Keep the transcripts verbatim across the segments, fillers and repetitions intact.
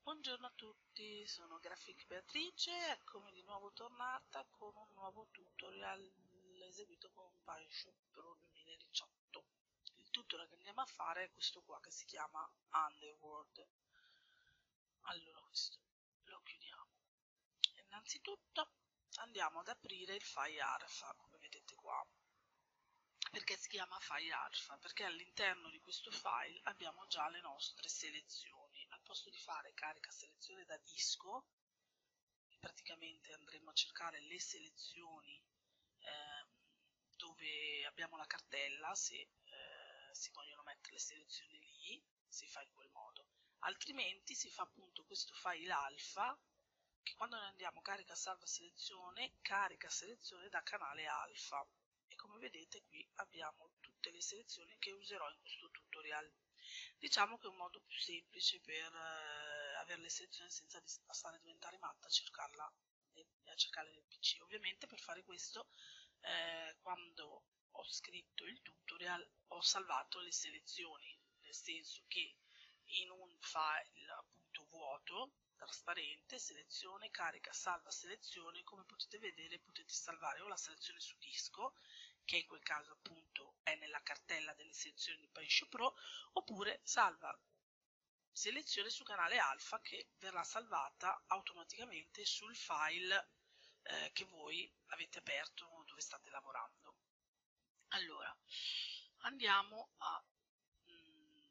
Buongiorno a tutti, sono Graphic Beatrice, eccomi di nuovo tornata con un nuovo tutorial eseguito con PyShop Pro duemiladiciotto. Il tutorial che andiamo a fare è questo qua che si chiama Underworld. Allora questo lo chiudiamo. Innanzitutto andiamo ad aprire il file Alpha, come vedete qua. Perché si chiama file Alpha? Perché all'interno di questo file abbiamo già le nostre selezioni. Al posto di fare carica selezione da disco, praticamente andremo a cercare le selezioni eh, dove abbiamo la cartella, se eh, si vogliono mettere le selezioni lì, si fa in quel modo. Altrimenti si fa appunto questo file alfa, che quando noi andiamo carica salva selezione, carica selezione da canale alfa. E come vedete qui abbiamo tutte le selezioni che userò in questo tutorial. Diciamo che è un modo più semplice per eh, avere le selezioni senza stare a diventare matta a cercarla a cercarle nel P C. Ovviamente per fare questo eh, quando ho scritto il tutorial ho salvato le selezioni, nel senso che in un file appunto vuoto, trasparente, selezione, carica, salva selezione, come potete vedere potete salvare o la selezione su disco, che in quel caso appunto è nella cartella delle selezioni di PyShop Pro, oppure salva selezione su canale alfa che verrà salvata automaticamente sul file eh, che voi avete aperto dove state lavorando. Allora, andiamo a mm,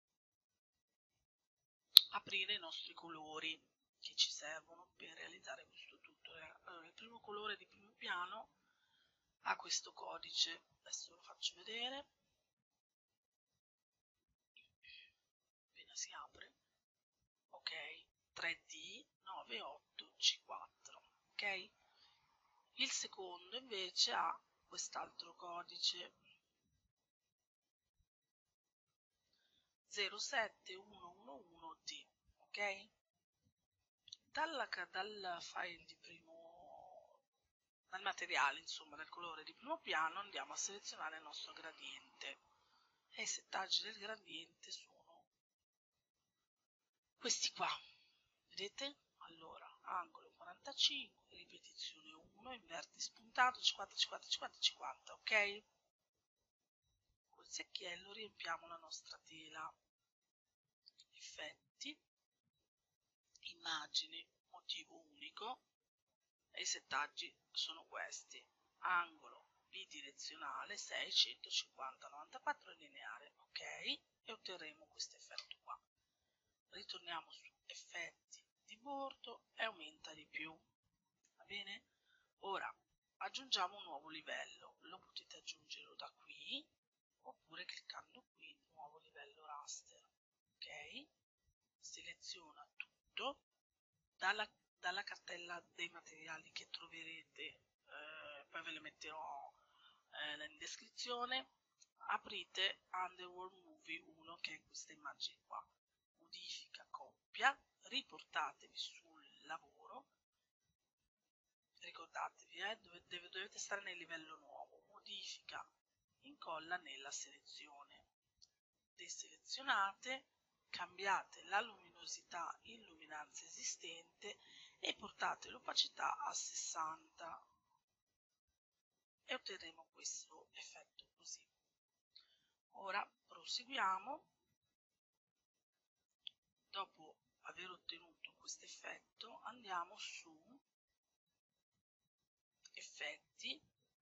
aprire i nostri colori che ci servono per realizzare questo tutorial. Allora, il primo colore di primo piano ha questo codice, adesso lo faccio vedere, appena si apre, ok, tre D nove otto C quattro, ok? Il secondo invece ha quest'altro codice zero sette uno uno uno D, ok? Dalla, dal file di primo, dal materiale, insomma, dal colore di primo piano andiamo a selezionare il nostro gradiente e i settaggi del gradiente sono questi qua, vedete? Allora, angolo quarantacinque, ripetizione uno, inverti spuntato, cinquanta, cinquanta, cinquanta, cinquanta, ok? Col secchiello riempiamo la nostra tela. Effetti, immagini, motivo unico, e i settaggi sono questi: angolo bidirezionale sei, centocinquanta, novantaquattro e lineare, ok? E otterremo questo effetto qua. Ritorniamo su effetti di bordo e aumenta di più, va bene? Ora aggiungiamo un nuovo livello, lo potete aggiungere da qui oppure cliccando qui nuovo livello raster, ok? Seleziona tutto dalla, dalla cartella dei materiali che troverete, eh, poi ve le metterò eh, in descrizione. Aprite Underworld Movie uno, che è questa immagine qua, modifica coppia, riportatevi sul lavoro, ricordatevi eh, dovete, dovete stare nel livello nuovo, modifica, incolla nella selezione, deselezionate, cambiate la luminosità in luminanza esistente e portate l'opacità a sessanta e otterremo questo effetto così. Ora proseguiamo. Dopo aver ottenuto questo effetto andiamo su effetti,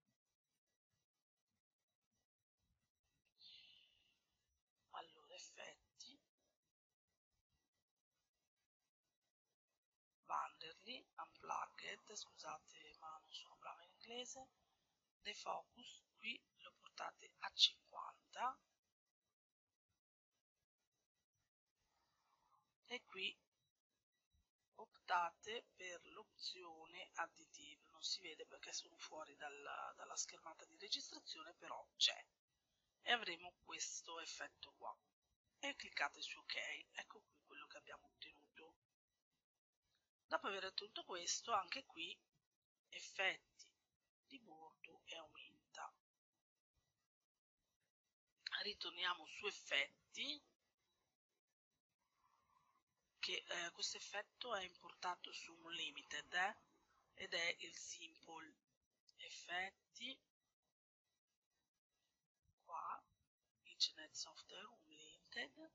allora effetti, Vanderly, Unplugged, scusate ma non sono brava in inglese, defocus, qui lo portate a cinquanta e qui optate per l'opzione additive, non si vede perché sono fuori dalla, dalla schermata di registrazione, però c'è, e avremo questo effetto qua e cliccate su ok. Ecco qui quello che abbiamo ottenuto. Dopo aver ottenuto questo, anche qui effetti di bordo e aumenta. Ritorniamo su effetti, che eh, questo effetto è importato su un limited eh, ed è il simple effetti, qua Internet Software Unlimited,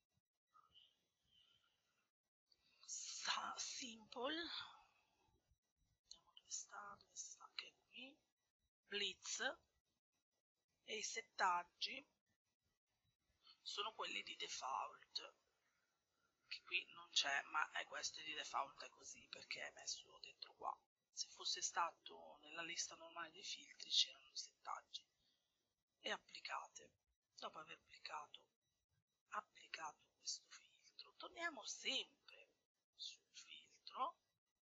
Sa simple, vediamo dove sta, dove sta, che è qui, Blitz, e i settaggi sono quelli di default, che qui non c'è, ma è questo di default, è così perché è messo dentro qua. Se fosse stato nella lista normale dei filtri c'erano i settaggi. E applicate. Dopo aver applicato, applicato questo filtro, torniamo sempre sul filtro,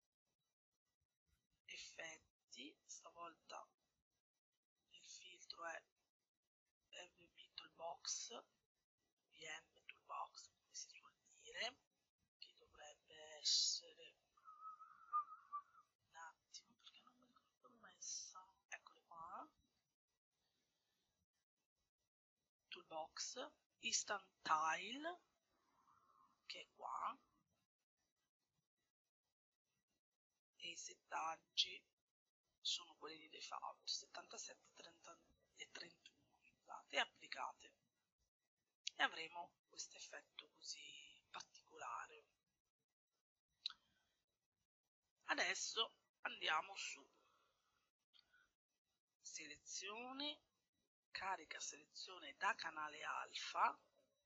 effetti, stavolta il filtro è V M Toolbox, V M Toolbox come si suol dire, che dovrebbe essere, un attimo perché non mi ricordo l'ho messa, eccole qua, Toolbox, Instant Tile, che è qua, e i settaggi sono quelli di default, settantasette, trenta e trentuno, scusate, e applicate. E avremo questo effetto così particolare. Adesso andiamo su selezioni, carica selezione da canale alfa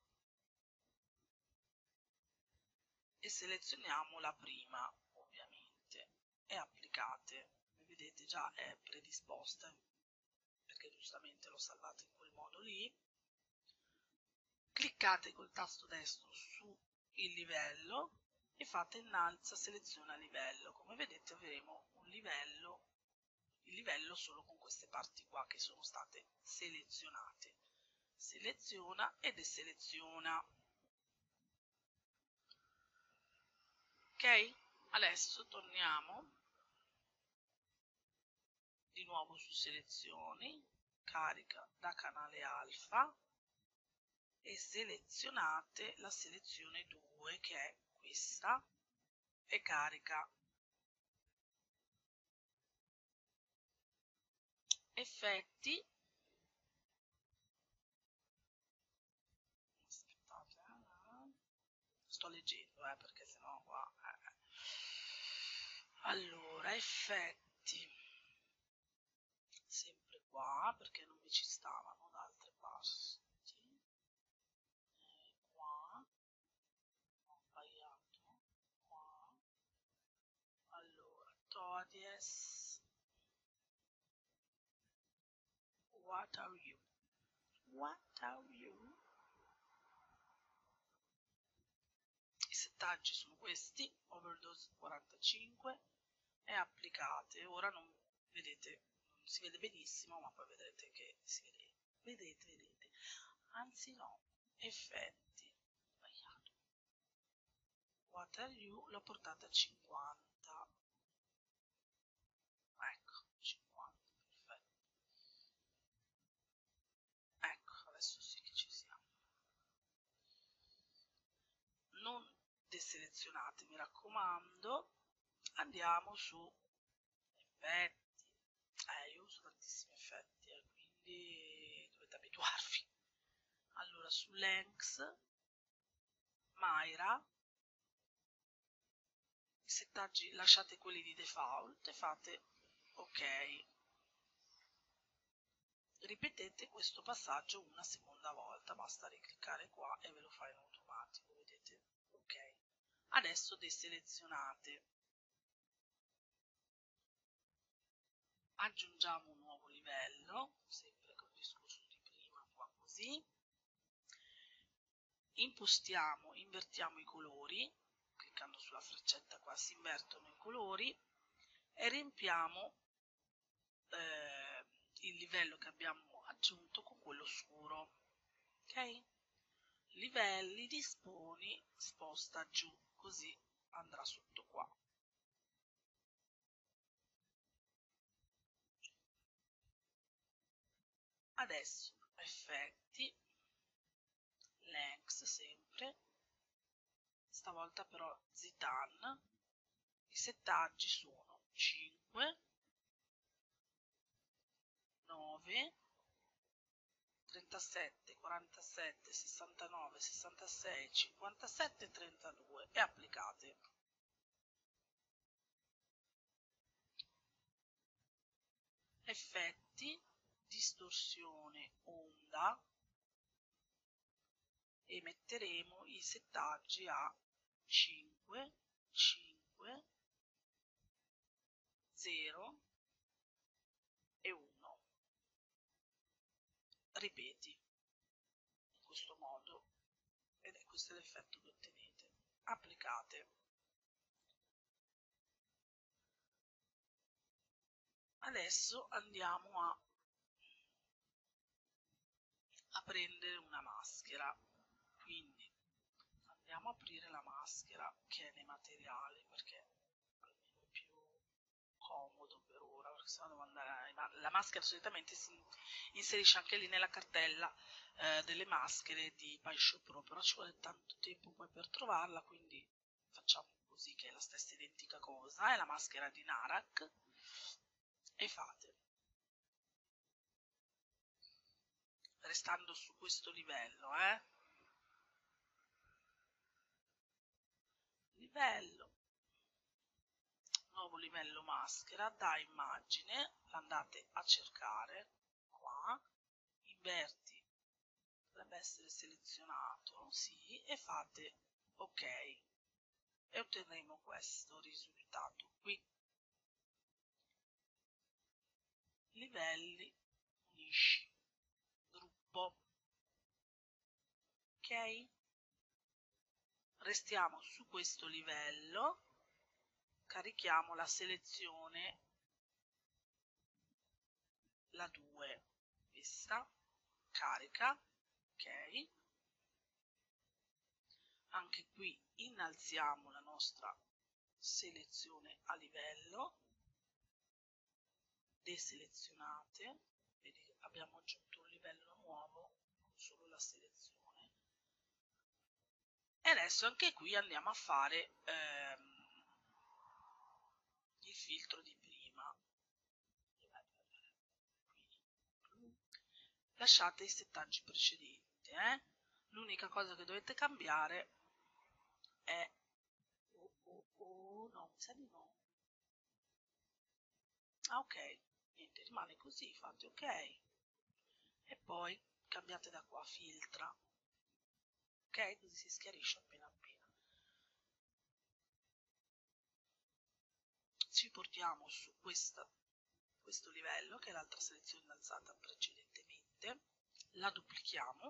e selezioniamo la prima, ovviamente, e applicate. Come vedete già è predisposta perché giustamente l'ho salvata in quel modo lì. Cliccate col tasto destro su il livello e fate innalza seleziona livello. Come vedete avremo un livello, il livello solo con queste parti qua che sono state selezionate. Seleziona e deseleziona. Ok? Adesso torniamo di nuovo su selezioni, carica da canale alfa e selezionate la selezione due che è questa e carica. Effetti, aspettate, eh. Sto leggendo eh, perché sennò qua eh. Allora, effetti, sempre qua perché non mi ci stavano da altre parti, eh, qua ho sbagliato, qua, allora Todies, what are you, what are you, i settaggi sono questi, overdose quarantacinque, e applicate. Ora non vedete, non si vede benissimo, ma poi vedrete che si vede, vedete, vedete, anzi no, effetti, sbagliato, what are you, l'ho portata a cinquanta, ecco, cinquanta, perfetto, ecco, adesso sì che ci siamo. Non deselezionate, mi raccomando, andiamo su effetti, eh, io uso tantissimi effetti, eh, quindi dovete abituarvi. Allora, su Length, Myra, i settaggi lasciate quelli di default e fate ok. Ripetete questo passaggio una seconda volta, basta ricliccare qua e ve lo fa in automatico, vedete? Ok. Adesso deselezionate. Aggiungiamo un nuovo livello, sempre con il discorso di prima, qua così. Impostiamo, invertiamo i colori, cliccando sulla freccetta qua si invertono i colori e riempiamo eh, il livello che abbiamo aggiunto con quello scuro. Ok? Livelli, disponi, sposta giù, così andrà sotto qua. Adesso effetti, Length sempre, stavolta però Zitan. I settaggi sono cinque, nove, trentasette, quarantasette, sessantanove, sessantasei, cinquantasette e trentadue e applicate. Effetti, distorsione onda, e metteremo i settaggi a cinque, cinque, zero e uno. Ripeti in questo modo ed è questo l'effetto che ottenete. Applicate. Adesso andiamo a, a prendere una maschera, quindi andiamo a aprire la maschera che è nei materiali, perché almeno è più comodo per ora, perché sennò devo andare a... la maschera solitamente si inserisce anche lì nella cartella eh, delle maschere di PieShop Pro, però ci vuole tanto tempo poi per trovarla, quindi facciamo così, che è la stessa identica cosa, è la maschera di Narak, e fate, restando su questo livello, eh? livello, nuovo livello maschera, da immagine, l'andate a cercare, qua, inverti, dovrebbe essere selezionato, sì, e fate ok, e otterremo questo risultato qui. Livelli, unisci, gruppo, ok? Restiamo su questo livello, carichiamo la selezione, la due, questa, carica, ok? Anche qui innalziamo la nostra selezione a livello, deselezionate, vedi che abbiamo aggiunto un livello nuovo con solo la selezione, e adesso anche qui andiamo a fare ehm, il filtro di prima. Lasciate i settaggi precedenti, eh? L'unica cosa che dovete cambiare è oh, oh, oh, no, mi sa di no. Ah, ok, niente, rimane così, fate ok, e poi cambiate da qua, filtra, ok, così si schiarisce appena appena. Ci portiamo su questa, questo livello, che è l'altra selezione innalzata precedentemente, la duplichiamo,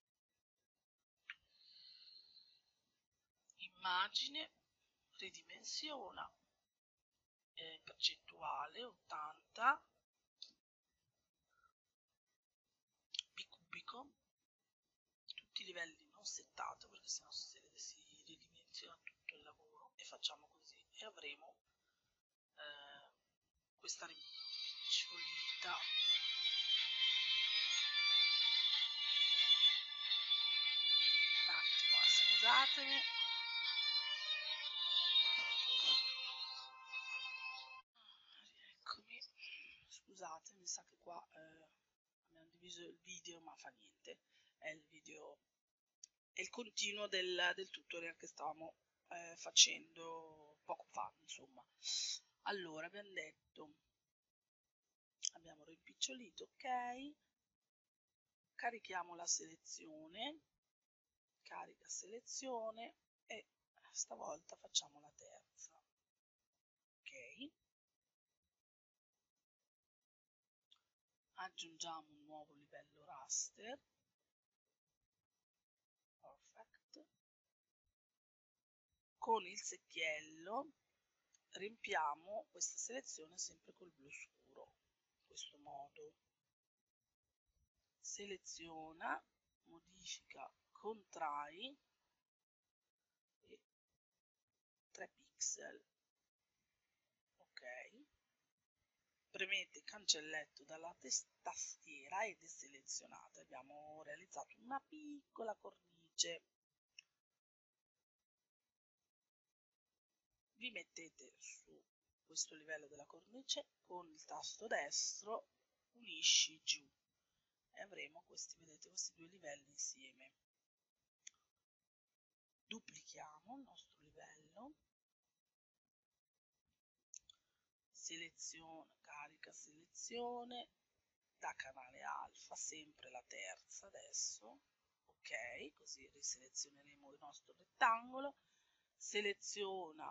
immagine, ridimensiona, eh, percentuale ottanta, bicubico, tutti i livelli non settato, perché sennò si, si ridimensiona tutto il lavoro, e facciamo così e avremo eh, questa rimpicciolita. Un attimo, scusatemi. Eccomi, scusate, mi sa che qua eh, abbiamo diviso il video, ma fa niente, è il video, è il continuo del, del tutorial che stavamo eh, facendo poco fa, insomma. Allora, abbiamo detto, abbiamo rimpicciolito, ok, carichiamo la selezione, carica selezione, e stavolta facciamo la terza, ok, aggiungiamo un nuovo livello raster, perfect, con il secchiello riempiamo questa selezione sempre col blu scuro, in questo modo, seleziona, modifica, contrai e tre pixel, ok, premete cancelletto dalla tastiera ed è selezionata, abbiamo realizzato una piccola cornice. vi mettete su questo livello della cornice, con il tasto destro unisci giù e avremo questi, vedete, questi due livelli insieme. Duplichiamo il nostro livello, selezione, carica, selezione, da canale alfa, sempre la terza adesso, ok, così riselezioneremo il nostro rettangolo, seleziona,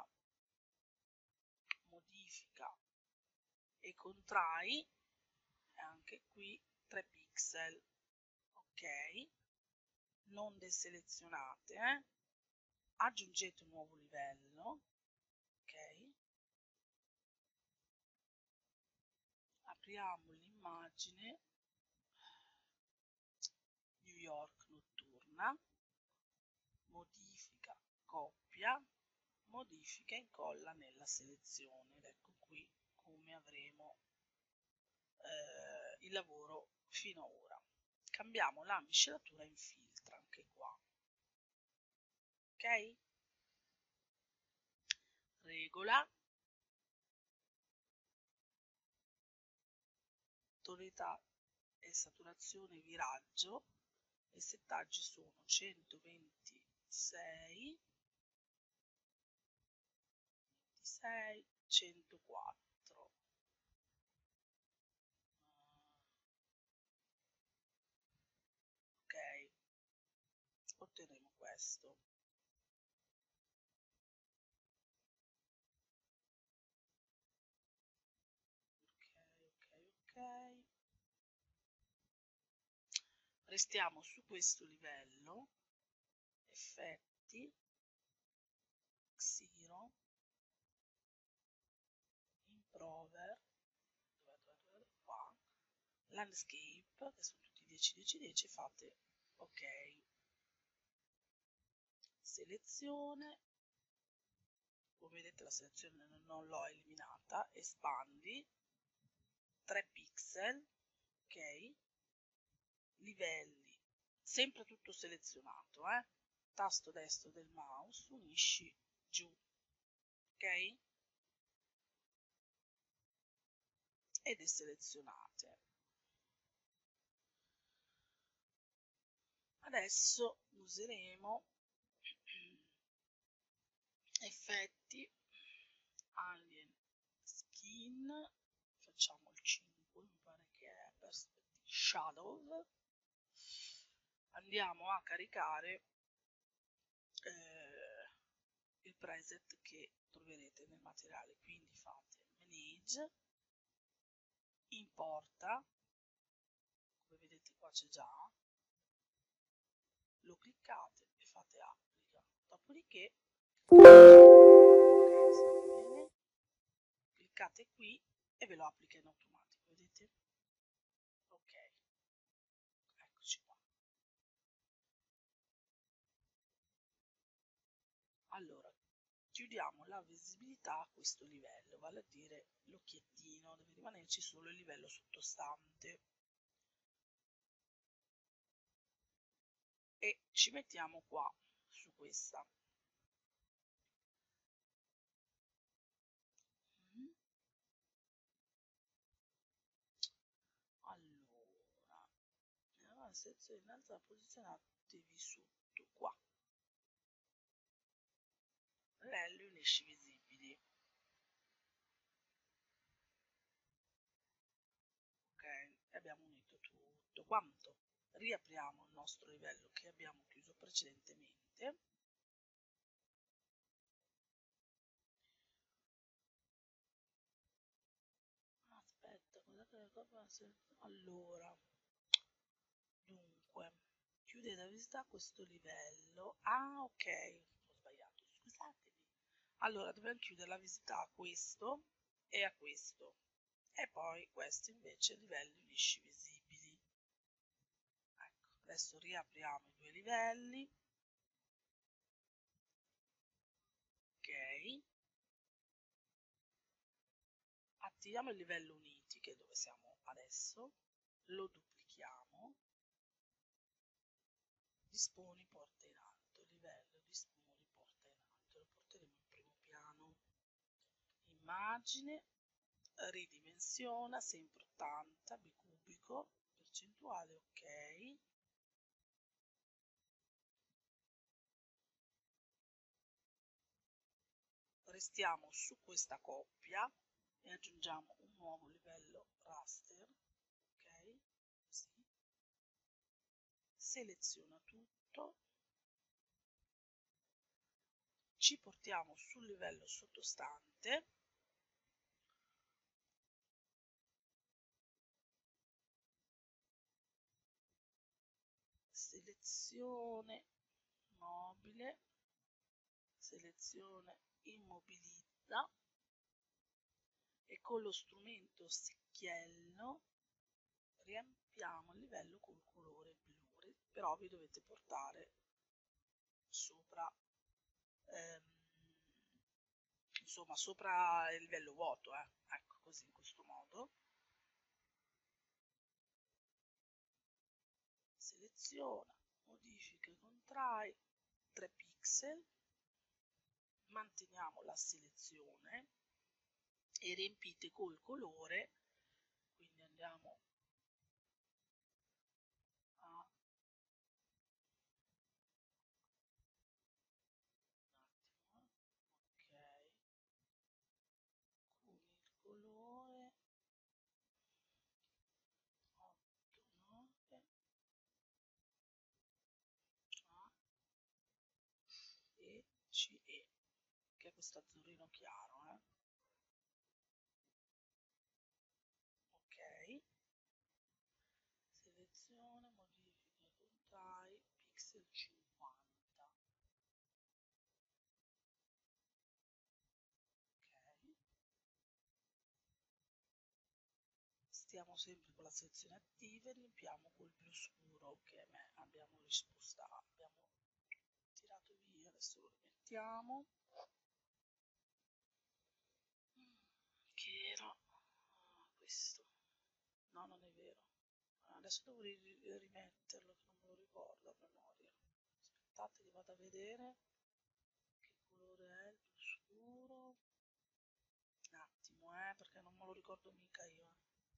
modifica e contrai, e anche qui tre pixel, ok, non deselezionate, eh? Aggiungete un nuovo livello, ok, apriamo l'immagine New York notturna, modifica, copia, modifica e incolla nella selezione, ed ecco qui come avremo eh, il lavoro fino ad ora. Cambiamo la miscelatura in filtra anche qua, ok? Regola, tonalità e saturazione viraggio, i settaggi sono centoventisei, ventisei, centoquattro. Ok, otterremo questo. Ok, ok, ok. Restiamo su questo livello, effetti, Xero, Improver, dove, dove, dove, qua, Landscape, che sono tutti dieci, dieci, dieci, fate ok. Selezione, come vedete la selezione non l'ho eliminata, espandi, tre pixel, ok, livelli, sempre tutto selezionato, eh? Tasto destro del mouse, unisci giù, ok? Ed è selezionate. Adesso useremo effetti, alien skin, facciamo il cinque, mi pare che è perspective shadow, andiamo a caricare eh, il preset che troverete nel materiale, quindi fate manage, importa, come vedete qua c'è già, lo cliccate e fate applica, dopodiché ok, sta bene, cliccate qui e ve lo applica in automatico, vedete? Ok, eccoci qua. Allora, chiudiamo la visibilità a questo livello, vale a dire l'occhiettino, deve rimanerci solo il livello sottostante. E ci mettiamo qua, su questa. Mm. Allora, nella sezione in alto posizionatevi sotto, qua. Livelli unisci visibili. Ok, abbiamo unito tutto quanto. Riapriamo il nostro livello che abbiamo chiuso precedentemente. Aspetta, allora, dunque, chiudete la visita a questo livello. Ah, ok, ho sbagliato, scusatemi. Allora, dobbiamo chiudere la visita a questo e a questo. E poi questo invece livelli unisci visibili. Ecco, adesso riapriamo i due livelli. Ok. Attiviamo il livello uniti, che è dove siamo adesso, lo duplichiamo, disponi porta in alto, livello disponi porta in alto, lo porteremo in primo piano. immagine, ridimensiona, sempre ottanta, bicubico, percentuale, ok. Restiamo su questa coppia e aggiungiamo un nuovo livello raster, ok, così. Seleziona tutto, ci portiamo sul livello sottostante, selezione mobile, selezione immobilizza e con lo strumento secchiello riempiamo il livello col colore blu, però vi dovete portare sopra ehm, insomma sopra il livello vuoto, eh. Ecco, così, in questo modo. Seleziona, modifica, contrai, tre pixel, manteniamo la selezione e riempite col colore, quindi andiamo a un attimo, ok, con il colore otto nove A e C E, che è questo azzurrino chiaro, eh? Ok, selezione, modifica, contrai, pixel cinquanta, ok, stiamo sempre con la sezione attiva e riempiamo col blu scuro che a me abbiamo rispostato, abbiamo tirato via, adesso lo rimettiamo, che era ah, questo, no, non è vero, adesso devo rimetterlo che non me lo ricordo a memoria, aspettate che vado a vedere che colore è il blu scuro, un attimo eh, perché non me lo ricordo mica io.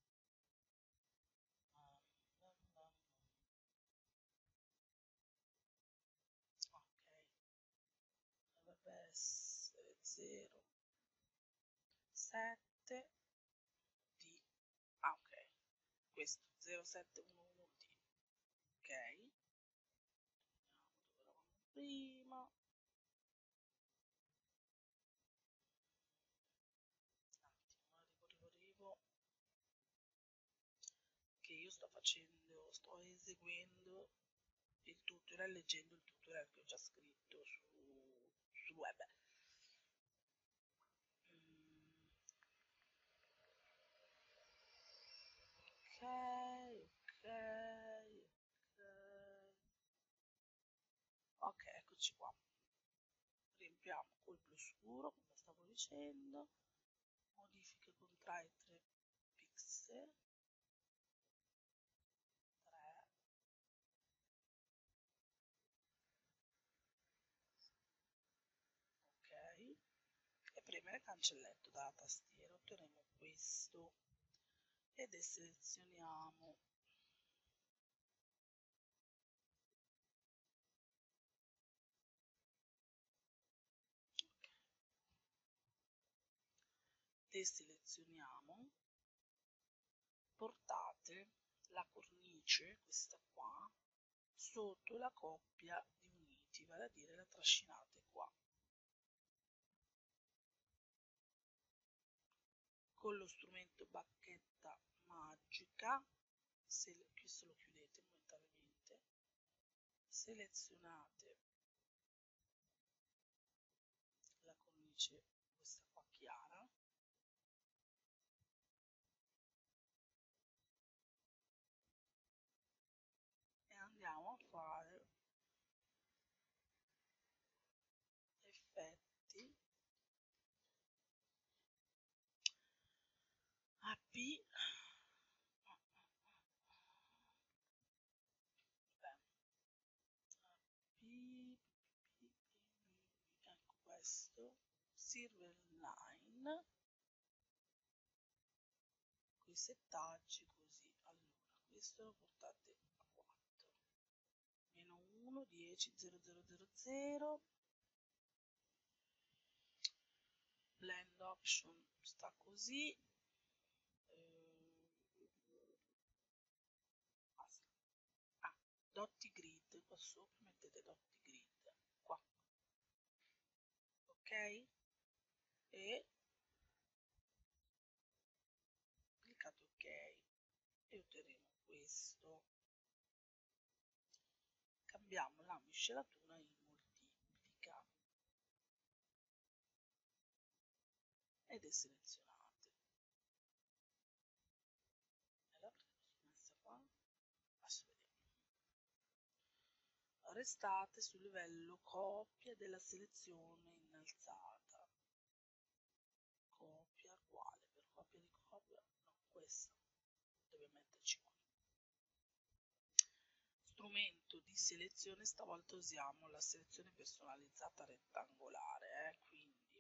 Ok, dovrebbe essere zero sette D. Ah, ok, questo zero sette uno uno D. Ok, vediamo dove eravamo prima. Un attimo, arrivo, arrivo, arrivo. Che io sto facendo, sto eseguendo il tutorial, leggendo il tutorial che ho già scritto su, sul web. Mm. Ok, ok, ok. Ok, eccoci qua. Riempiamo col blu scuro, come stavo dicendo. Modifica contrai tre pixel. tre. Ok. E premere cancelletto dalla tastiera. Otterremo questo. Ed selezioniamo deselezioniamo, portate la cornice, questa qua, sotto la coppia di uniti, vale a dire la trascinate qua. Con lo strumento bacchetta magica, se questo lo chiudete momentaneamente, selezionate la cornice, questa qua chiara, e andiamo a fare effetti A P, ecco questo, Silver Line, settaggi così. Allora, questo lo portate a quattro, meno uno, dieci, zero, zero, zero, zero, blend option sta così, ah, dotti grid, qua sopra mettete dotti grid, qua, ok? E cliccate ok e otterremo questo. Cambiamo la miscelatura in moltiplica ed è selezionate. E la prendo messa qua. Adesso vediamo. Restate sul livello coppia della selezione innalzata. Copia quale? Per copia di copia? No, questa. Deve metterci qua. Strumento di selezione, stavolta usiamo la selezione personalizzata rettangolare, eh? Quindi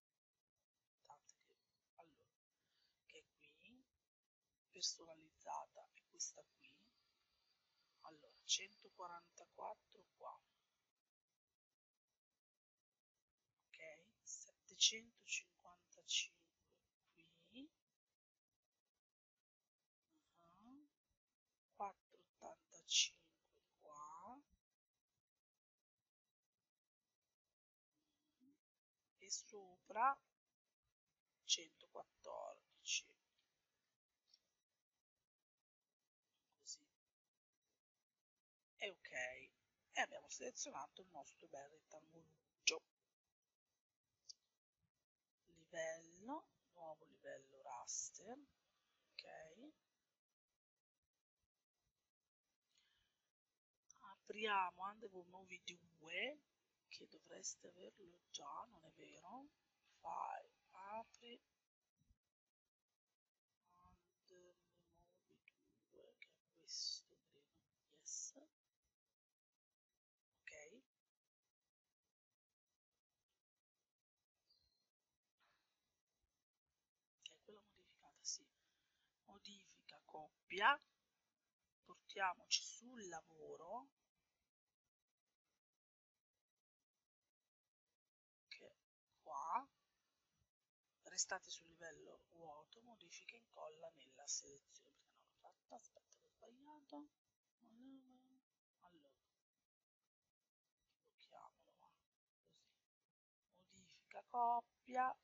che, allora, che è qui, personalizzata è questa qui, allora centoquarantaquattro qua, ok, settecentocinquantacinque qui, uh-huh. quattrocentottantacinque qua, e sopra centoquattordici, così, e ok, e abbiamo selezionato il nostro bel rettangoluccio. Livello, nuovo livello raster, ok, apriamo Underwood Movie due, che dovreste averlo già, non è vero? File, apri Underwood Movie due, che è questo, credo, yes, ok, che è quella modificata, sì, modifica coppia, portiamoci sul lavoro, che è qua, restate sul livello vuoto, modifica incolla nella selezione, perché non l'ho fatta, aspetta che ho sbagliato, allora, blocchiamolo, così, modifica coppia,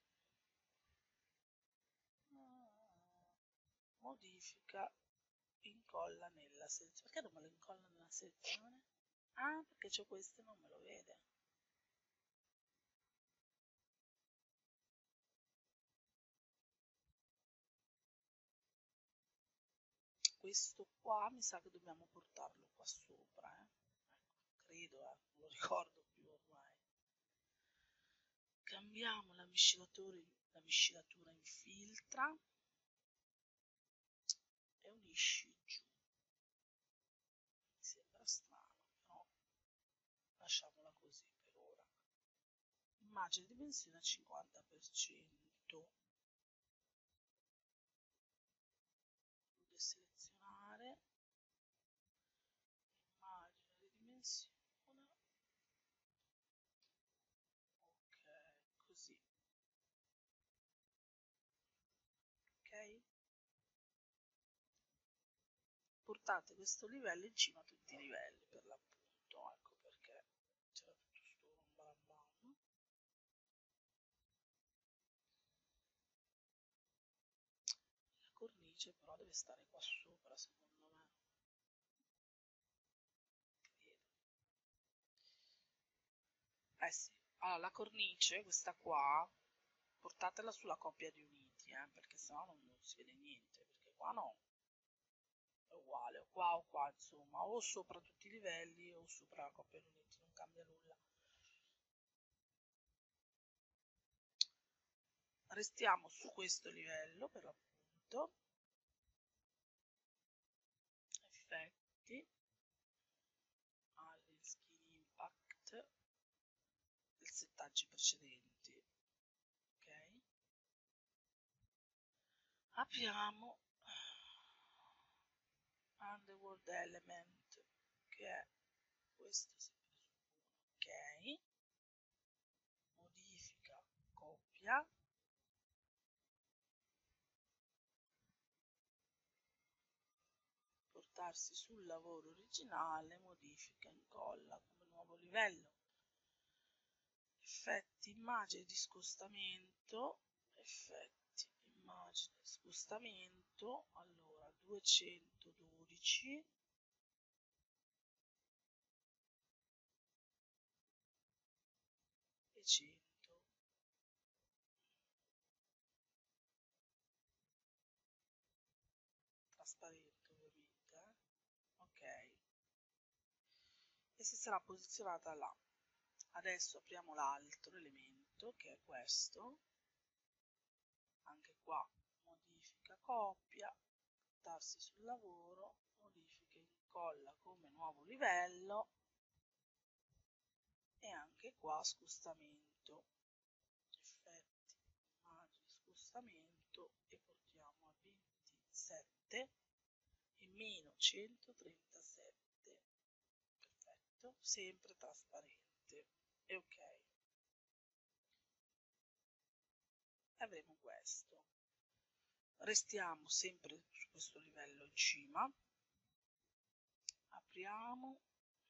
modifica incolla nella selezione, perché non me lo incolla nella selezione? Ah, perché c'è questo e non me lo vede. Questo qua mi sa che dobbiamo portarlo qua sopra, eh? Ecco, credo, eh? Non lo ricordo più ormai. Cambiamo la miscelatura, la miscelatura in filtra e unisci giù. Mi sembra strano, però lasciamola così per ora. Immagine di dimensione al cinquanta per cento. Selezionare immagine di dimensione, ok, così, ok, portate questo livello in cima a tutti i livelli per l'appunto, ecco perché c'era tutto sto rambarambam. La cornice però deve stare qua sopra, secondo me. Credo. Eh sì, allora la cornice, questa qua, portatela sulla coppia di uniti, eh, perché sennò non, non si vede niente, perché qua no, è uguale, o qua o qua, insomma, o sopra tutti i livelli o sopra la coppia di uniti, non cambia nulla. Restiamo su questo livello per l'appunto, effetti, agli skin impact, i settaggi precedenti, ok, apriamo underworld element, che è questo, ok, modifica coppia, portarsi sul lavoro originale, modifica, incolla come nuovo livello. Effetti immagine di scostamento, effetti immagine di scostamento, allora duecentododici e cento. Trasparente ovviamente, eh? Ok, e si sarà posizionata là. Adesso apriamo l'altro elemento che è questo, anche qua modifica coppia, portarsi sul lavoro, modifica incolla come nuovo livello e anche qua scostamento, effetti, immagine, scostamento e portiamo a ventisette e meno centotrentasette, perfetto, sempre trasparente e ok. Avremo questo. Restiamo sempre su questo livello in cima, apriamo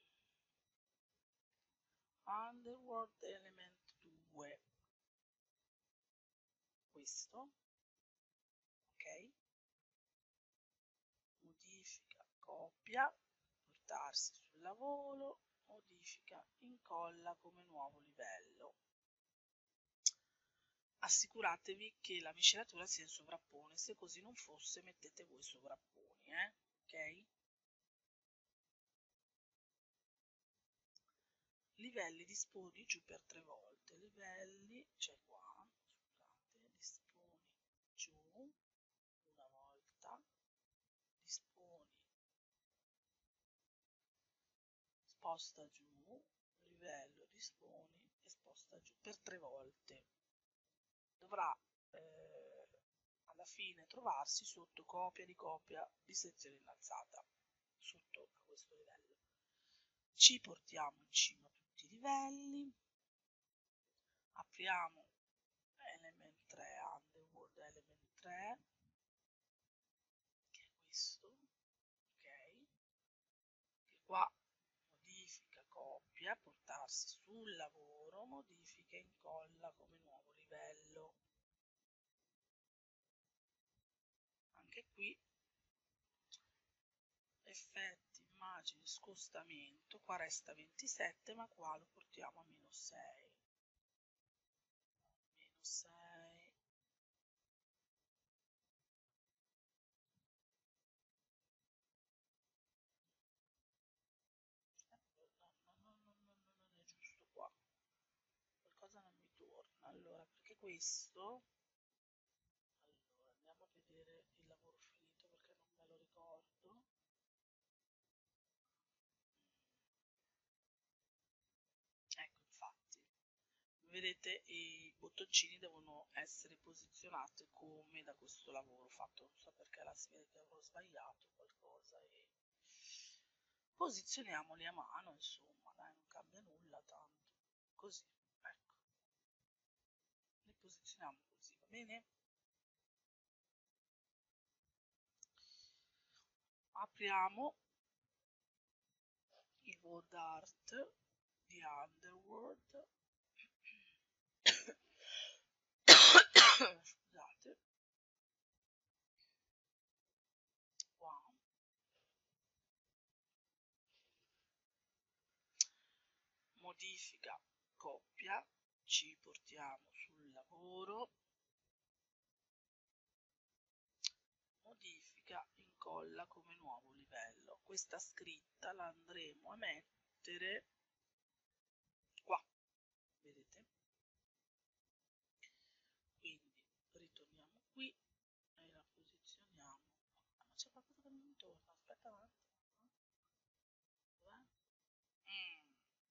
underworld element due, questo, ok, modifica coppia, portarsi sul lavoro, modifica incolla come nuovo livello. Assicuratevi che la miscelatura sia in sovrappone, se così non fosse mettete voi sovrapponi, eh? Ok? Livelli disponi giù per tre volte, livelli, cioè qua, scusate, disponi giù una volta, disponi, sposta giù, livello, disponi e sposta giù per tre volte. Dovrà eh, alla fine trovarsi sotto copia di copia di sezione innalzata, sotto a questo livello. Ci portiamo in cima tutti i livelli, apriamo element tre, underworld element tre, che è questo, ok, che qua modifica coppia, portarsi sul lavoro, modifica e incolla come nuovo livello. Anche qui effetti, immagini, scostamento, qua resta ventisette ma qua lo portiamo a meno sei, meno sei, no, no, no, no, no, non è giusto qua, qualcosa non mi torna, allora perché questo, allora andiamo a vedere il lavoro finito perché non me lo ricordo. Ecco, infatti, vedete i bottoncini devono essere posizionati come da questo lavoro fatto, non so perché la si vede che avrò sbagliato qualcosa e posizioniamoli a mano, insomma, dai, non cambia nulla tanto, così, ecco, li posizioniamo così, va bene? Apriamo il word art di underworld, scusate, qua, modifica coppia, ci portiamo sul lavoro, modifica incolla come nuovo livello. Questa scritta la andremo a mettere qua, vedete? Quindi ritorniamo qui e la posizioniamo. Ah, ma c'è qualcosa che non torna, aspetta un attimo. Dov'è? Mm.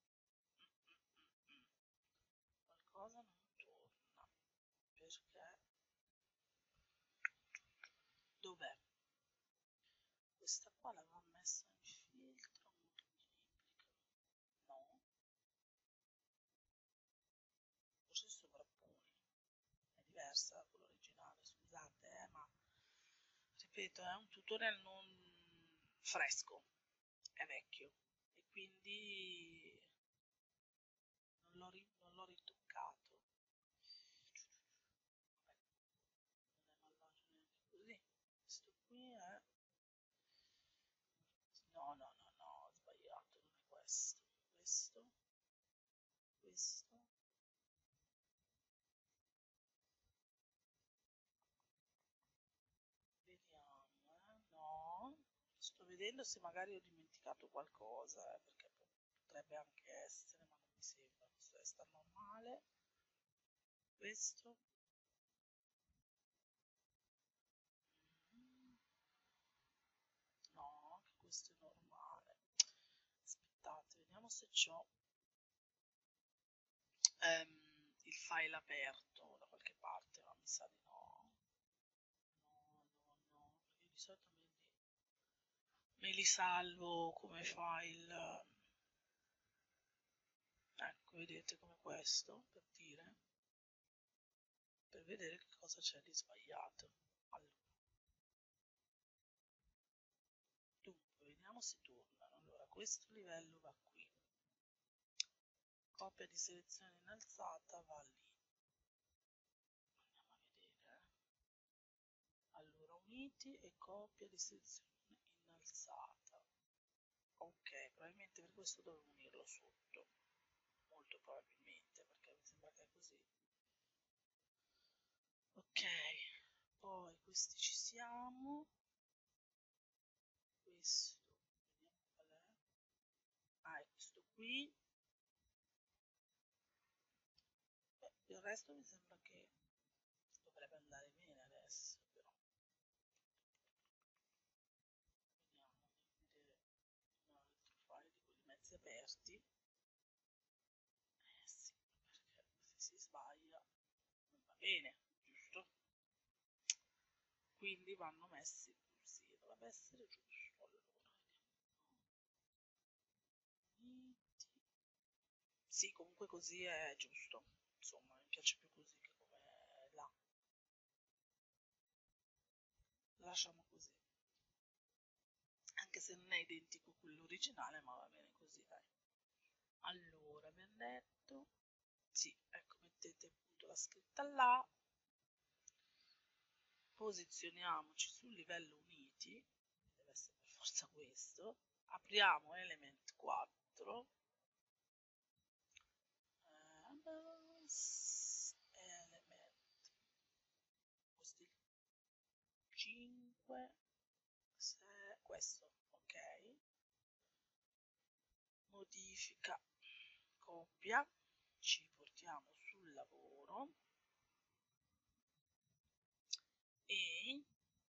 Qualcosa non torna, perché dov'è? Questa qua l'avevamo messa in filtro, no, forse sovrapponi, è diversa da quella originale, scusate, eh, ma ripeto, è un tutorial non fresco, è vecchio e quindi non l'ho, ri non l'ho ritoccato. Non è malvagio neanche così. Questo qui è... No, no, no, no, ho sbagliato, non è questo. Questo, questo. Vediamo, eh. No, sto vedendo se magari ho dimenticato qualcosa, eh, perché potrebbe anche essere, ma non mi sembra. Questo è sta normale. Questo. Mm, no, anche questo è normale. Aspettate, vediamo se c'ho ehm, il file aperto da qualche parte, ma mi sa di no. No, no, no, perché io di solito me li, me li salvo come file. Ecco, vedete come questo, per dire, per vedere che cosa c'è di sbagliato. Allora, dunque, vediamo se tornano. Allora, questo livello va qui. Copia di selezione innalzata va lì. Andiamo a vedere. Allora, uniti e copia di selezione innalzata. Ok, probabilmente per questo dovevo unirlo sotto. Molto probabilmente, perché mi sembra che è così. Ok, poi questi ci siamo. Questo, vediamo qual è. Ah, è questo qui. Beh, il resto mi sembra che dovrebbe andare bene adesso, però. Vediamo di vedere un altro file di quelli mezzi aperti. Eh sì, perché se si sbaglia non va bene, giusto? Quindi vanno messi, sì, dovrebbe essere giusto. Allora, vediamo. Sì, comunque così è giusto. Insomma, mi piace più così che come là. Lasciamo così. Anche se non è identico a quello originale, ma va bene così, dai. Allora, abbiamo detto, sì, ecco, mettete appunto la scritta là, posizioniamoci sul livello uniti, deve essere per forza questo, apriamo element quattro, eh, element, questo cinque, sei, questo, ok, modifica, copia, ci portiamo sul lavoro e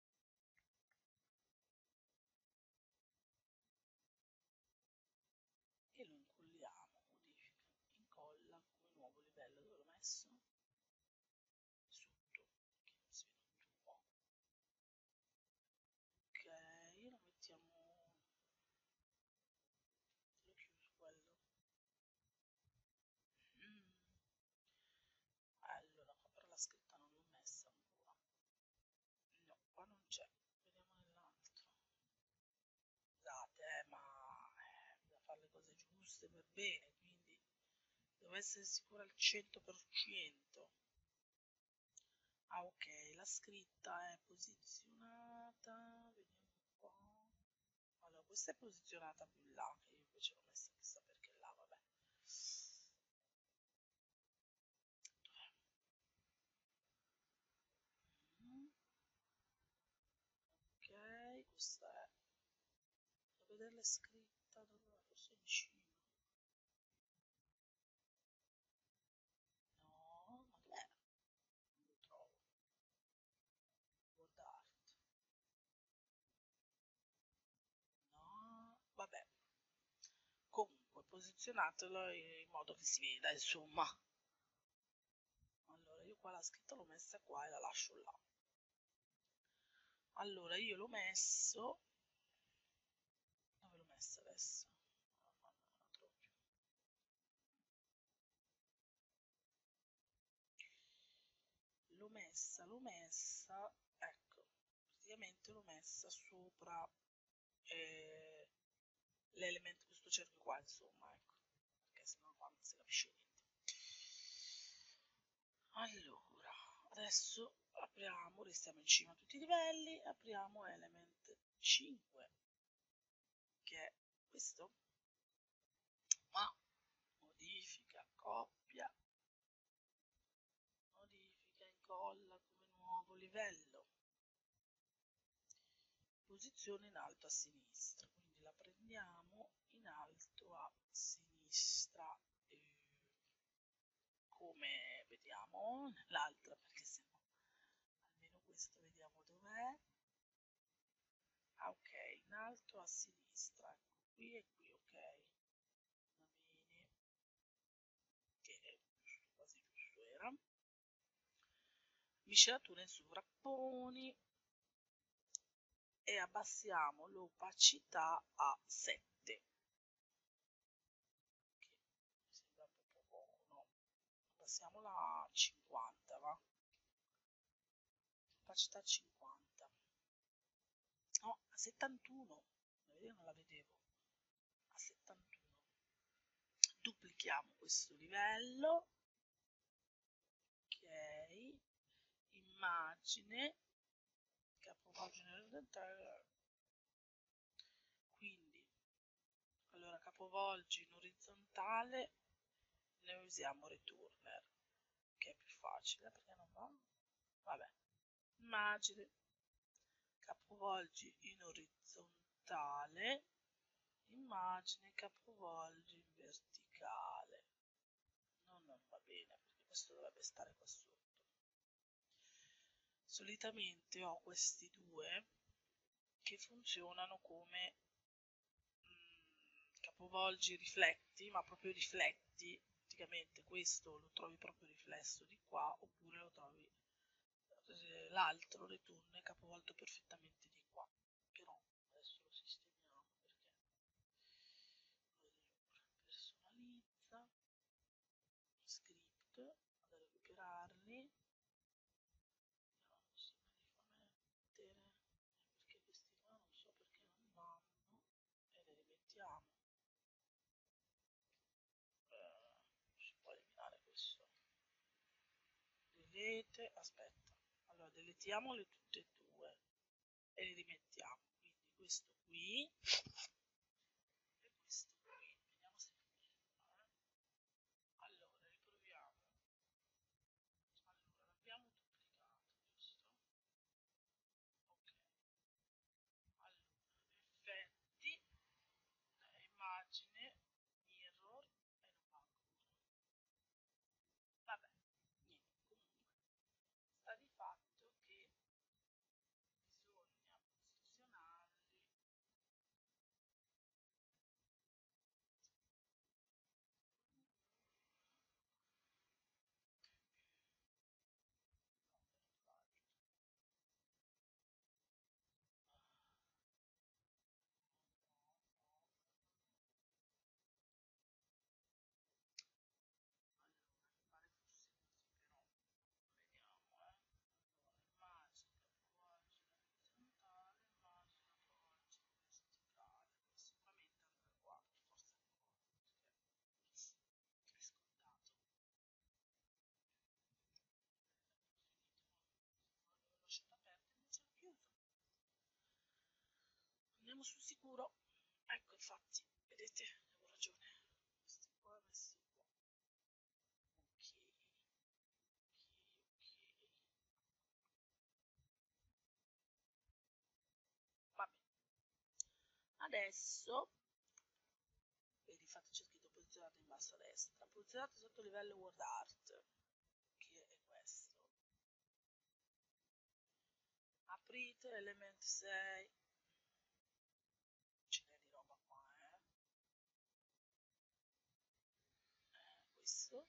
e lo incolliamo, modifica, incolla come nuovo livello, dove l'ho messo? Sotto, che non si vede un tubo. Ok, lo mettiamo, l'ho chiuso quello. Mm. Allora, qua per la scritta non l'ho messa ancora. No, qua non c'è. Vediamo nell'altro. Scusate, eh, ma eh, bisogna fare le cose giuste per bene, quindi devo essere sicura al cento per cento. Ah, ok, la scritta è posizionata, vediamo un po'. Allora, questa è posizionata più in là, che io invece l'ho messa chissà perché là, vabbè. Dov'è? Mm, ok, questa è. Devo vederla scritta, dov'è? Forse in cima. No, ma dov'è? Non lo trovo. Word art. No, vabbè. Comunque, posizionatelo in modo che si veda, insomma. Allora, io qua la scritta l'ho messa qua e la lascio là. Allora, io l'ho messo, messa? No, no, no, non trovo più. L'ho messa, l'ho messa, ecco, praticamente l'ho messa sopra eh, l'elemento, questo cerchio qua, insomma, ecco, perché sennò qua non si capisce niente. Allora, adesso apriamo, restiamo in cima a tutti i livelli, apriamo element cinque, che è questo, ma modifica, coppia, modifica, incolla come nuovo livello, posizione in alto a sinistra, quindi la prendiamo in alto a sinistra, eh, come vediamo nell'altra, perché se no almeno questo vediamo dov'è. Ah, ok, in alto a sinistra, ecco, qui e qui, ok, va bene, che è giusto, quasi giusto era. Miscelatura in sovrapponi e abbassiamo l'opacità a sette, che mi sembra un po' poco, no? Abbassiamola a cinquanta, va? Opacità cinquanta. No, a settantuno, io non la vedevo, a settantuno. Duplichiamo questo livello, ok, immagine, capovolgere orizzontale, quindi, allora capovolgi in orizzontale, noi usiamo returner, che è più facile, perché non va? Vabbè, immagine, capovolgi in orizzontale, immagine, capovolgi in verticale. No, non va bene, perché questo dovrebbe stare qua sotto. Solitamente ho questi due che funzionano come mh, capovolgi rifletti, ma proprio rifletti, praticamente questo lo trovi proprio riflesso di qua, oppure lo trovi eh, l'altro return capovolto perfettamente di qua, però adesso lo sistemiamo perché personalizza script, vado a recuperarli, vediamo se me li fa mettere, perché questi qua non so perché non vanno, e li rimettiamo. Eh, si può eliminare questo, delete, aspetta, allora deletiamole tutte e due e li rimettiamo, quindi questo qui e questo qui, vediamo se funziona. Allora riproviamo, allora l'abbiamo duplicato, giusto? Ok, allora effetti, eh, immagine, mirror e non va ancora. Vabbè, niente, comunque sta di fatto che bisogna posizionarli. Allora, mi pare fosse così, però vediamo, eh. Allora, immagine, capovolgere orizzontale, immagine, capovolgere verticale. Sicuramente andrà qua, forse ancora, perché è scontato. L'avevo lasciato aperto e invece l'ho chiuso. Andiamo sul sicuro. Ecco, infatti, vedete, avevo ragione. Questi qua messi qua. Ok, ok, ok. Va bene. Adesso, vedi, infatti c'è scritto posizionato in basso a destra, posizionato sotto livello word art, che è questo. Aprite element sei, ce n'è di roba qua, eh. eh questo,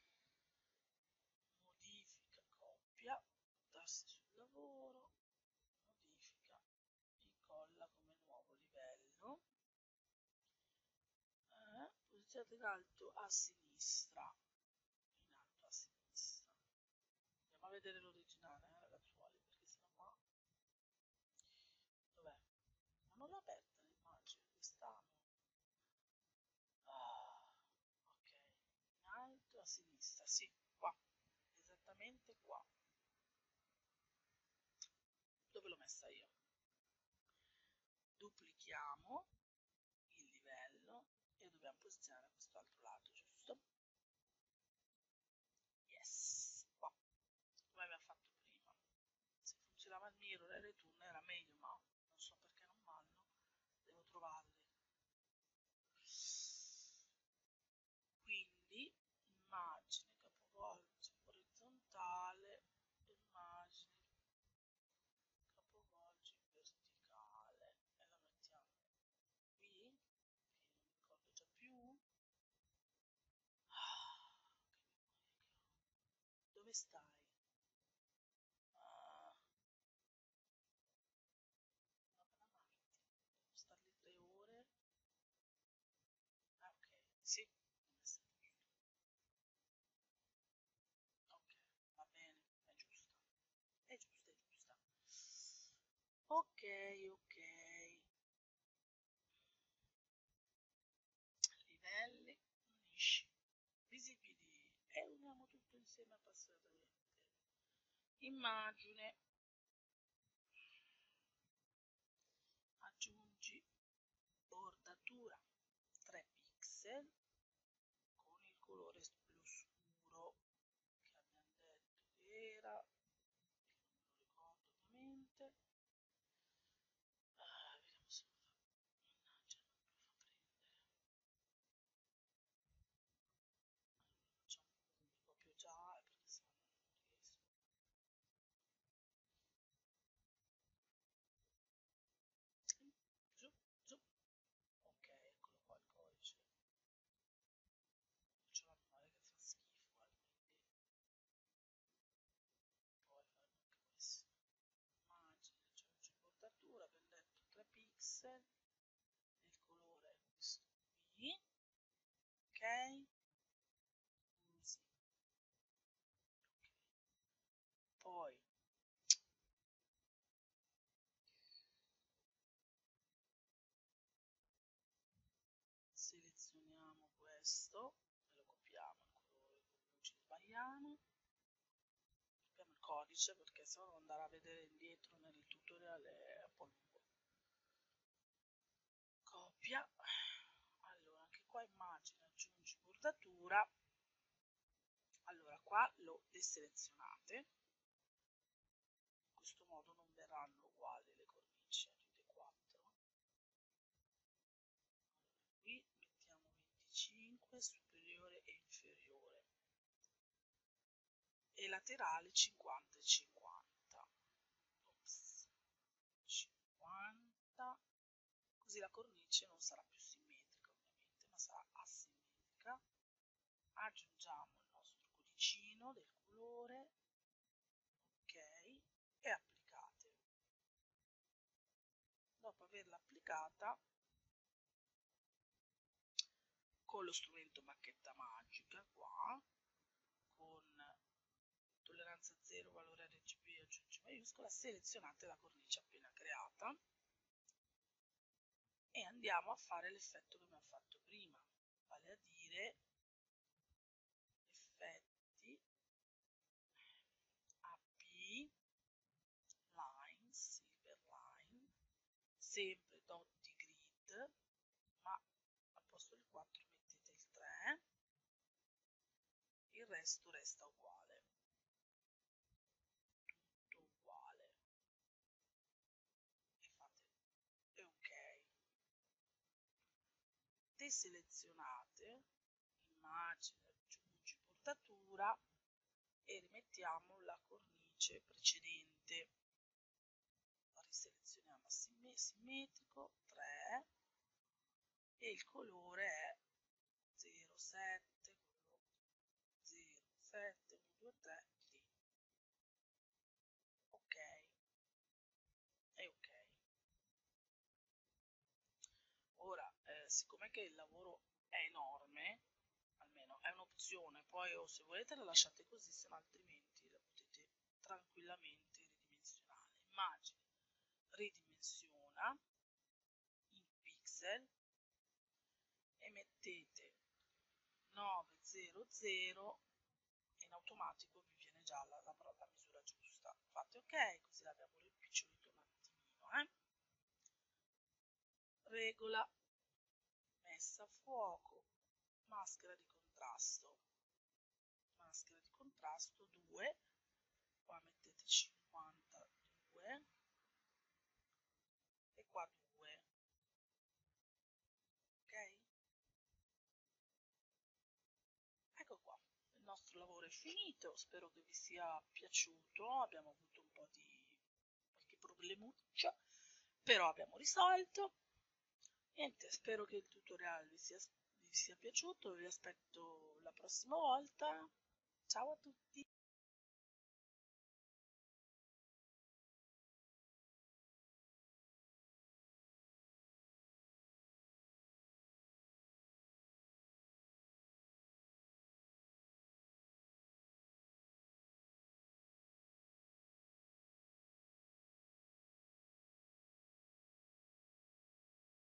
modifica coppia, tassi sul lavoro, modifica, incolla come nuovo livello, in alto a sinistra, in alto a sinistra. Andiamo a vedere l'originale, eh, ragazzuoli, perché sennò qua... Dov'è? Ma non l'ho aperta l'immagine, quest'anno. Ah, ok, in alto a sinistra, sì, qua, esattamente qua. Dove l'ho messa io? Duplichiamo il livello e dobbiamo posizionare a quest'altro lato, giusto? Yes, qua, come abbiamo fatto prima. Se funzionava il mirror e il return era meglio, ma non so perché non vanno, devo trovarli. Quindi immagine, capovolgere orizzontale, immagine, capovolgi verticale, e la mettiamo qui, che non mi ricordo già più. Ah, dove stai? Ah, ma per amarti, devo star lì tre ore. Ah, ok, sì, deve essere giusto. Ok, va bene, è giusta. È giusta, è giusta. Ok, ok. Livelli, unisci, visibili e uniamo tutto insieme appassionatamente. Immagine, aggiungi bordatura tre pixel con il colore blu scuro che abbiamo detto che era, che non me lo ricordo ovviamente. Ah, vediamo se lo fa. Mannaggia, non me lo fa prendere. Allora facciamo proprio già perché sennò non riesco. Giù, giù. Ok, eccolo qua il codice. C'è la memoria che fa schifo, eh, quindi poi faremo anche questo. Immagine, aggiungi bordatura, abbiamo detto tre pixel, il colore è questo qui, ok? Così, ok. Poi selezioniamo questo e lo copiamo, il colore con luce sbagliamo. Copiamo il codice perché se no devo andare a vedere indietro nel tutorial è un po' lungo. Copia. Allora, anche qua immagine, aggiungi bordatura. Allora, qua lo deselezionate. In questo modo non verranno uguali le cornici a tutte e quattro. Allora, qui mettiamo venticinque, superiore e inferiore. E laterale cinquanta e cinquanta. Ops. cinquanta. Così la cornice non sarà più simmetrica ovviamente, ma sarà asimmetrica. Aggiungiamo il nostro codicino del colore, ok, e applicate. Dopo averla applicata, con lo strumento bacchetta magica qua, con tolleranza zero, valore R G B, aggiungi maiuscola, selezionate la cornice appena creata e andiamo a fare l'effetto che abbiamo fatto prima, vale a dire effetti A P line, silver line, sempre dot di grid, ma al posto del quattro mettete il tre, il resto resta uguale, tutto uguale, e fate e ok. Deselezionate, immagine, aggiungi bordatura e rimettiamo la cornice precedente. La riselezioniamo a simmetrico, tre, e il colore è zero sette, zero sette uno due tre D. Ok, e ok. Ora, eh, siccome che il lavoro è enorme, almeno è un'opzione, poi o se volete la lasciate così, se no altrimenti la potete tranquillamente ridimensionare. Immagine ridimensiona in pixel e mettete novecento e in automatico vi viene già la, la, la misura giusta. Fate ok, così l'abbiamo rimpicciolito un attimino. Eh? Regola, messa a fuoco, maschera di contrasto, maschera di contrasto due, qua mettete cinquantadue e qua due, ok? Ecco qua, il nostro lavoro è finito, spero che vi sia piaciuto, abbiamo avuto un po' di qualche problemuccio, però abbiamo risolto. Niente, spero che il tutorial vi sia, vi sia piaciuto, vi aspetto la prossima volta. Ciao a tutti!